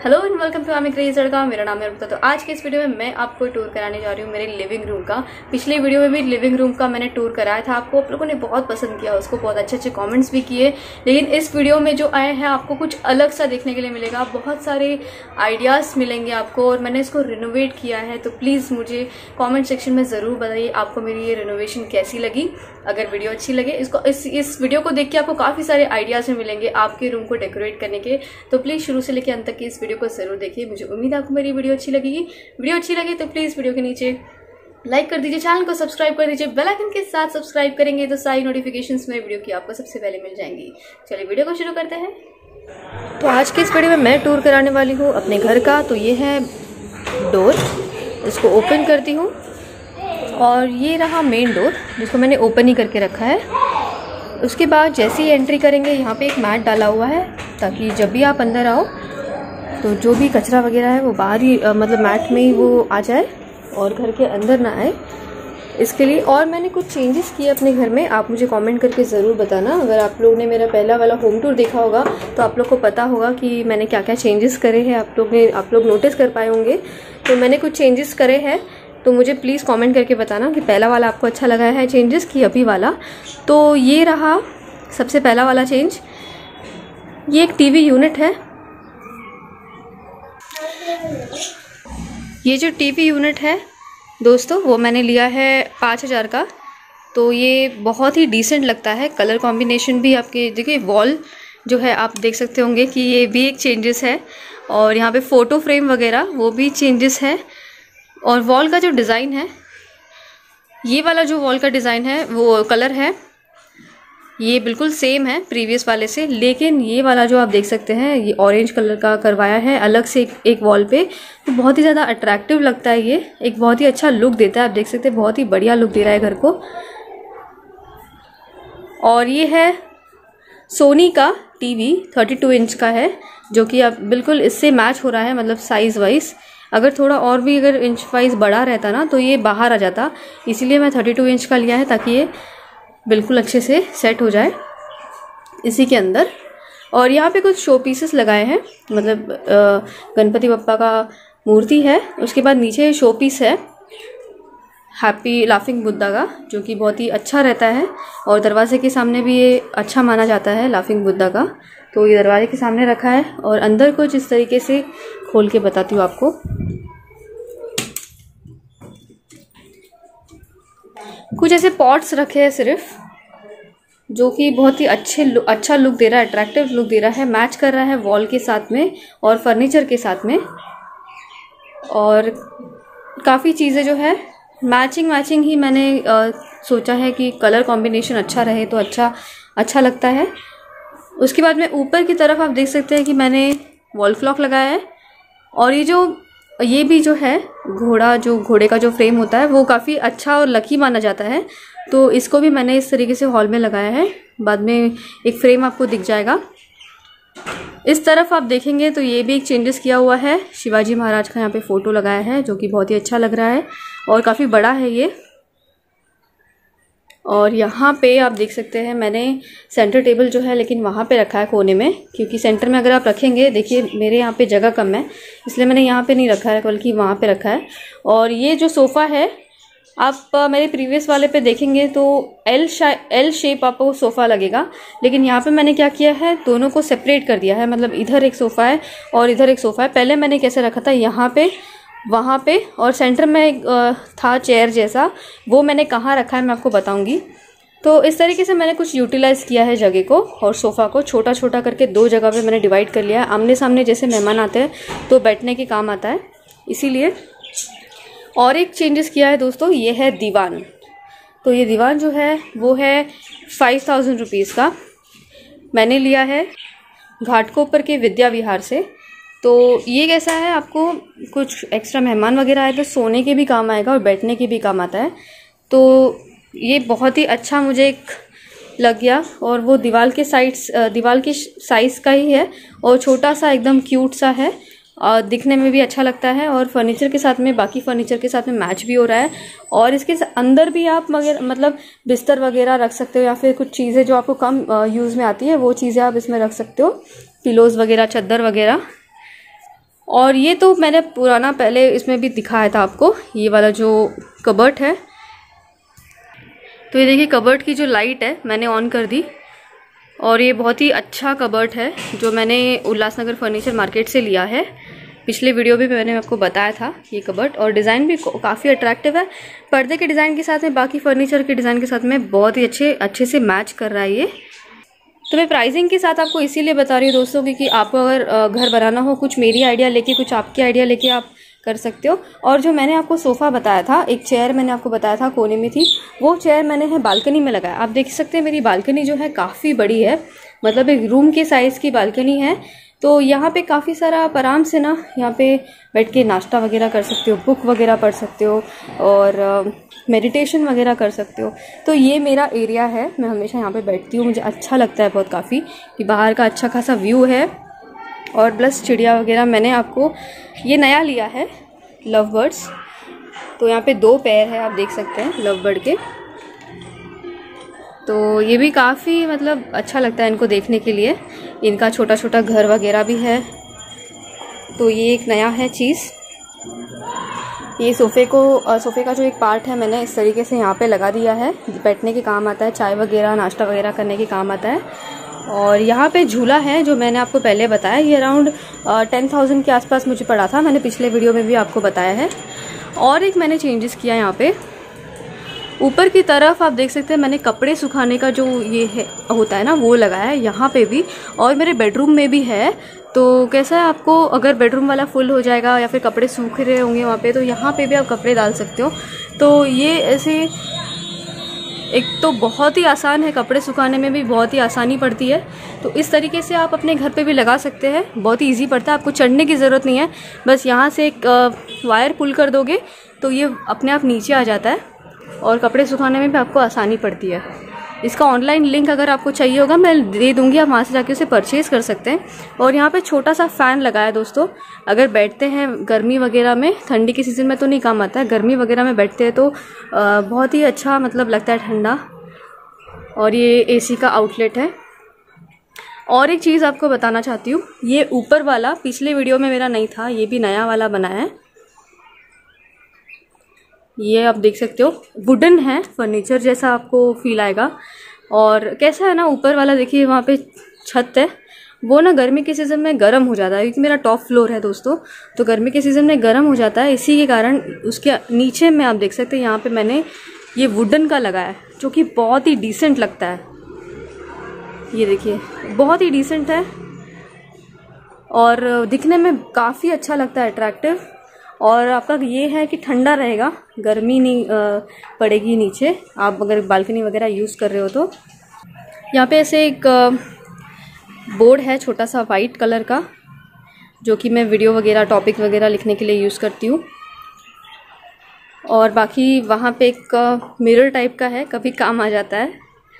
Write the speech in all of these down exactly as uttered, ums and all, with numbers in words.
Hello and welcome to आमी crazy लड़का। मेरा नाम है रुपता। तो आज के इस वीडियो में मैं आपको टूर कराने जा रही हूँ मेरे लिविंग रूम का। पिछले वीडियो में भी लिविंग रूम का मैंने टूर कराया था, आपको आप लोगों ने बहुत पसंद किया, उसको बहुत अच्छे अच्छे कमेंट्स भी किए। लेकिन इस वीडियो में जो आए हैं आपको कुछ अलग सा देखने के लिए मिलेगा, बहुत सारे आइडियाज मिलेंगे आपको और मैंने इसको रिनोवेट किया है। तो प्लीज़ मुझे कॉमेंट सेक्शन में ज़रूर बताइए आपको मेरी ये रिनोवेशन कैसी लगी। अगर वीडियो अच्छी लगे, इसको इस इस वीडियो को देख के आपको काफ़ी सारे आइडियाज़ मिलेंगे आपके रूम को डेकोरेट करने के। तो प्लीज़ शुरू से लेकर अंत तक की इस वीडियो को ज़रूर देखिए। मुझे उम्मीद है आपको मेरी वीडियो अच्छी लगेगी। वीडियो अच्छी लगे तो प्लीज़ वीडियो के नीचे लाइक कर दीजिए, चैनल को सब्सक्राइब कर दीजिए। बेल आइकन के साथ सब्सक्राइब करेंगे तो सारी नोटिफिकेशंस मेरी वीडियो की आपको सबसे पहले मिल जाएंगी। चलिए वीडियो को शुरू करते हैं। तो आज के इस वीडियो में मैं टूर कराने वाली हूँ अपने घर का। तो ये है डोर, इसको ओपन करती हूँ और ये रहा मेन डोर जिसको मैंने ओपन ही करके रखा है। उसके बाद जैसे ही एंट्री करेंगे यहाँ पे एक मैट डाला हुआ है ताकि जब भी आप अंदर आओ तो जो भी कचरा वगैरह है वो बाहर ही मतलब मैट में ही वो आ जाए और घर के अंदर ना आए, इसके लिए। और मैंने कुछ चेंजेस किए अपने घर में, आप मुझे कमेंट करके ज़रूर बताना। अगर आप लोग ने मेरा पहला वाला होम टूर देखा होगा तो आप लोग को पता होगा कि मैंने क्या क्या चेंजेस करे हैं। आप लोग ने आप लोग नोटिस कर पाए होंगे। तो मैंने कुछ चेंजेस करे हैं, तो मुझे प्लीज़ कमेंट करके बताना कि पहला वाला आपको अच्छा लगा है चेंजेस की अभी वाला। तो ये रहा सबसे पहला वाला चेंज, ये एक टीवी यूनिट है। ये जो टीवी यूनिट है दोस्तों वो मैंने लिया है पाँच हज़ार का। तो ये बहुत ही डिसेंट लगता है, कलर कॉम्बिनेशन भी आपके देखिए, वॉल जो है आप देख सकते होंगे कि ये भी एक चेंजेस है। और यहाँ पे फ़ोटो फ्रेम वगैरह वो भी चेंजेस है। और वॉल का जो डिज़ाइन है, ये वाला जो वॉल का डिज़ाइन है वो कलर है ये बिल्कुल सेम है प्रीवियस वाले से, लेकिन ये वाला जो आप देख सकते हैं ये ऑरेंज कलर का करवाया है अलग से एक, एक वॉल पे। तो बहुत ही ज़्यादा अट्रैक्टिव लगता है, ये एक बहुत ही अच्छा लुक देता है। आप देख सकते हैं बहुत ही बढ़िया लुक दे रहा है घर को। और ये है सोनी का टीवी, बत्तीस इंच का है, जो कि अब बिल्कुल इससे मैच हो रहा है, मतलब साइज़ वाइज। अगर थोड़ा और भी अगर इंच वाइज बड़ा रहता ना तो ये बाहर आ जाता, इसीलिए मैं बत्तीस इंच का लिया है ताकि ये बिल्कुल अच्छे से सेट हो जाए इसी के अंदर। और यहाँ पे कुछ शो पीसेस लगाए हैं, मतलब गणपति बप्पा का मूर्ति है। उसके बाद नीचे शो पीस है हैप्पी लाफिंग बुद्धा का, जो कि बहुत ही अच्छा रहता है। और दरवाजे के सामने भी ये अच्छा माना जाता है लाफिंग बुद्धा का। तो ये दरवाजे के सामने रखा है। और अंदर कुछ इस तरीके से खोल के बताती हूँ आपको। कुछ ऐसे पॉट्स रखे हैं सिर्फ, जो कि बहुत ही अच्छे लु, अच्छा लुक दे रहा है, अट्रैक्टिव लुक दे रहा है, मैच कर रहा है वॉल के साथ में और फर्नीचर के साथ में। और काफ़ी चीज़ें जो है मैचिंग मैचिंग ही मैंने आ, सोचा है कि कलर कॉम्बिनेशन अच्छा रहे तो अच्छा अच्छा लगता है। उसके बाद में ऊपर की तरफ आप देख सकते हैं कि मैंने वॉल क्लॉक लगाया है। और ये जो ये भी जो है घोड़ा, जो घोड़े का जो फ्रेम होता है वो काफ़ी अच्छा और लकी माना जाता है। तो इसको भी मैंने इस तरीके से हॉल में लगाया है। बाद में एक फ्रेम आपको दिख जाएगा। इस तरफ आप देखेंगे तो ये भी एक चेंजेस किया हुआ है, शिवाजी महाराज का यहाँ पे फ़ोटो लगाया है जो कि बहुत ही अच्छा लग रहा है और काफ़ी बड़ा है ये। और यहाँ पे आप देख सकते हैं मैंने सेंटर टेबल जो है लेकिन वहाँ पे रखा है कोने में, क्योंकि सेंटर में अगर आप रखेंगे, देखिए मेरे यहाँ पे जगह कम है इसलिए मैंने यहाँ पे नहीं रखा है बल्कि वहाँ पे रखा है। और ये जो सोफ़ा है आप मेरे प्रीवियस वाले पे देखेंगे तो एल एल शेप आपको सोफ़ा लगेगा, लेकिन यहाँ पे मैंने क्या किया है दोनों को सेपरेट कर दिया है। मतलब इधर एक सोफ़ा है और इधर एक सोफ़ा है। पहले मैंने कैसे रखा था, यहाँ पे वहाँ पे और सेंटर में एक था चेयर जैसा, वो मैंने कहाँ रखा है मैं आपको बताऊंगी। तो इस तरीके से मैंने कुछ यूटिलाइज़ किया है जगह को, और सोफ़ा को छोटा छोटा करके दो जगह पे मैंने डिवाइड कर लिया है। आमने सामने जैसे मेहमान आते हैं तो बैठने के काम आता है, इसीलिए। और एक चेंजेस किया है दोस्तों, ये है दीवान। तो ये दीवान जो है वो है फाइव थाउजेंड रुपीज़ का, मैंने लिया है घाटकोपर के विद्या विहार से। तो ये कैसा है, आपको कुछ एक्स्ट्रा मेहमान वगैरह आए तो सोने के भी काम आएगा और बैठने के भी काम आता है। तो ये बहुत ही अच्छा मुझे एक लग गया। और वो दीवार के साइड्स दीवार के साइज़ का ही है और छोटा सा एकदम क्यूट सा है और दिखने में भी अच्छा लगता है। और फर्नीचर के साथ में, बाकी फर्नीचर के साथ में मैच भी हो रहा है। और इसके अंदर भी आप मगर मतलब बिस्तर वगैरह रख सकते हो, या फिर कुछ चीज़ें जो आपको कम यूज़ में आती है वो चीज़ें आप इसमें रख सकते हो, पिलोज़ वगैरह, चादर वगैरह। और ये तो मैंने पुराना पहले इसमें भी दिखाया था आपको, ये वाला जो कबर्ड है। तो ये देखिए कबर्ड की जो लाइट है मैंने ऑन कर दी, और ये बहुत ही अच्छा कबर्ड है जो मैंने उल्लासनगर फर्नीचर मार्केट से लिया है। पिछले वीडियो भी मैंने आपको बताया था ये कबर्ड, और डिज़ाइन भी काफ़ी अट्रैक्टिव है। पर्दे के डिज़ाइन के साथ में बाकी फर्नीचर के डिज़ाइन के साथ में बहुत ही अच्छे अच्छे से मैच कर रहा है ये। तो मैं प्राइसिंग के साथ आपको इसीलिए बता रही हूँ दोस्तों, क्योंकि आपको अगर घर बनाना हो, कुछ मेरी आइडिया लेके कुछ आपकी आइडिया लेके आप कर सकते हो। और जो मैंने आपको सोफ़ा बताया था, एक चेयर मैंने आपको बताया था कोने में थी, वो चेयर मैंने है बालकनी में लगाया। आप देख सकते हैं मेरी बालकनी जो है काफ़ी बड़ी है, मतलब एक रूम के साइज़ की बालकनी है। तो यहाँ पे काफ़ी सारा आप आराम से ना यहाँ पे बैठ के नाश्ता वगैरह कर सकते हो, बुक वगैरह पढ़ सकते हो, और मेडिटेशन वगैरह कर सकते हो। तो ये मेरा एरिया है, मैं हमेशा यहाँ पे बैठती हूँ, मुझे अच्छा लगता है बहुत काफ़ी कि बाहर का अच्छा खासा व्यू है। और प्लस चिड़िया वगैरह मैंने आपको ये नया लिया है, लव बर्ड्स। तो यहाँ पे दो पैर है, आप देख सकते हैं लव बर्ड के। तो ये भी काफ़ी मतलब अच्छा लगता है इनको देखने के लिए। इनका छोटा छोटा घर वगैरह भी है। तो ये एक नया है चीज़। ये सोफ़े को सोफ़े का जो एक पार्ट है मैंने इस तरीके से यहाँ पे लगा दिया है, बैठने के काम आता है, चाय वगैरह नाश्ता वगैरह करने के काम आता है। और यहाँ पे झूला है जो मैंने आपको पहले बताया, ये अराउंड टेन थाउजेंड के आसपास मुझे पड़ा था, मैंने पिछले वीडियो में भी आपको बताया है। और एक मैंने चेंजेस किया यहाँ पे, ऊपर की तरफ आप देख सकते हैं मैंने कपड़े सुखाने का जो ये है होता है ना वो लगाया है यहाँ पे भी, और मेरे बेडरूम में भी है। तो कैसा है, आपको अगर बेडरूम वाला फुल हो जाएगा या फिर कपड़े सूख रहे होंगे वहाँ पे, तो यहाँ पे भी आप कपड़े डाल सकते हो। तो ये ऐसे एक तो बहुत ही आसान है, कपड़े सुखाने में भी बहुत ही आसानी पड़ती है। तो इस तरीके से आप अपने घर पे भी लगा सकते हैं, बहुत ही इजी पड़ता है, आपको चढ़ने की ज़रूरत नहीं है। बस यहाँ से एक वायर पुल कर दोगे तो ये अपने आप नीचे आ जाता है, और कपड़े सुखाने में भी आपको आसानी पड़ती है। इसका ऑनलाइन लिंक अगर आपको चाहिए होगा मैं दे दूंगी, आप वहाँ से जाके उसे परचेज़ कर सकते हैं। और यहाँ पे छोटा सा फ़ैन लगाया दोस्तों, अगर बैठते हैं गर्मी वगैरह में, ठंडी के सीज़न में तो नहीं काम आता है, गर्मी वगैरह में बैठते हैं तो बहुत ही अच्छा मतलब लगता है ठंडा। और ये एसी का आउटलेट है। और एक चीज़ आपको बताना चाहती हूँ, ये ऊपर वाला पिछले वीडियो में मेरा नहीं था, ये भी नया वाला बनाया है। ये आप देख सकते हो वुडन है, फर्नीचर जैसा आपको फील आएगा। और कैसा है ना, ऊपर वाला देखिए वहाँ पे छत है, वो ना गर्मी के सीज़न में गर्म हो जाता है, क्योंकि मेरा टॉप फ्लोर है दोस्तों, तो गर्मी के सीज़न में गर्म हो जाता है। इसी के कारण उसके नीचे में आप देख सकते हैं यहाँ पे मैंने ये वुडन का लगाया है, जो कि बहुत ही डिसेंट लगता है। ये देखिए बहुत ही डिसेंट है और दिखने में काफ़ी अच्छा लगता है, अट्रैक्टिव। और आपका ये है कि ठंडा रहेगा, गर्मी नहीं पड़ेगी नीचे, आप अगर बालकनी वगैरह यूज़ कर रहे हो तो। यहाँ पे ऐसे एक बोर्ड है छोटा सा वाइट कलर का, जो कि मैं वीडियो वगैरह टॉपिक वगैरह लिखने के लिए यूज़ करती हूँ। और बाकी वहाँ पे एक मिरर टाइप का है, कभी काम आ जाता है।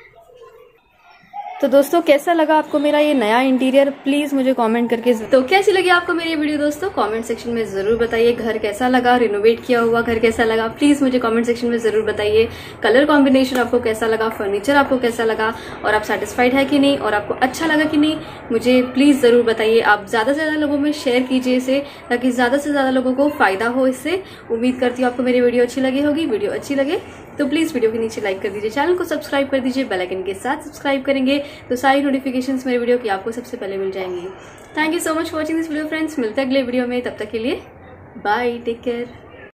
तो दोस्तों कैसा लगा आपको मेरा ये नया इंटीरियर, प्लीज मुझे कमेंट करके। तो कैसी लगी आपको मेरी ये वीडियो दोस्तों, कमेंट सेक्शन में जरूर बताइए। घर कैसा लगा, रिनोवेट किया हुआ घर कैसा लगा, प्लीज मुझे कमेंट सेक्शन में जरूर बताइए। कलर कॉम्बिनेशन आपको कैसा लगा, फर्नीचर आपको कैसा लगा, और आप सेटिस्फाइड है कि नहीं, और आपको अच्छा लगा कि नहीं, मुझे प्लीज जरूर बताइए। आप ज्यादा से ज्यादा लोगों में शेयर कीजिए इसे, ताकि ज्यादा से ज्यादा लोगों को फायदा हो इससे। उम्मीद करती हूँ आपको मेरी वीडियो अच्छी लगी होगी। वीडियो अच्छी लगे तो प्लीज वीडियो के नीचे लाइक कर दीजिए, चैनल को सब्सक्राइब कर दीजिए, बेल आइकन के साथ सब्सक्राइब करेंगे तो सारी नोटिफिकेशंस मेरे वीडियो की आपको सबसे पहले मिल जाएंगी। Thank you so much for watching this video friends, मिलते हैं अगले वीडियो में, तब तक के लिए बाय, टेक केयर।